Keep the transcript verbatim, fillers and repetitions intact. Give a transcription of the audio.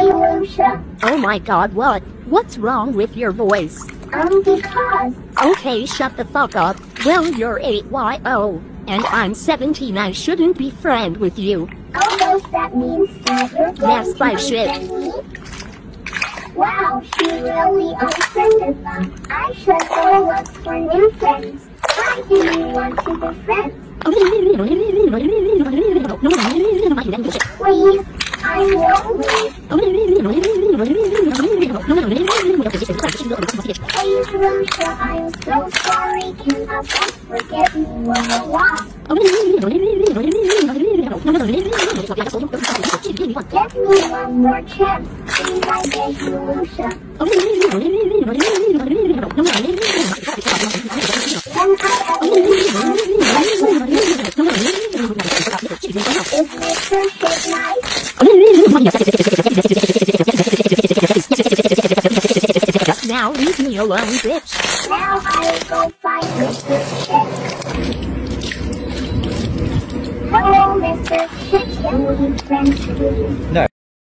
Hey, Lucia. Oh my god, what? What's wrong with your voice? Um, because... Okay, shut the fuck up. Well, you're eight Y O, and I'm seventeen. I shouldn't be friend with you. Oh, does that mean that you're going Yes, to by shit. unfriend me? Wow, she really unfriended them. I should go look for new friends. I didn't want to be friends. Please, I'm lonely. Please, Lucia, I'm so sorry. Can I just forget me when I want? Give me one more chance. Please, I beg you, Lucia. Can I at least Is Mister Shit nice? Now leave me alone, bitch. Now I'll go find Mister Shit. Hello, Mister Shit. Can we be friends, please? No.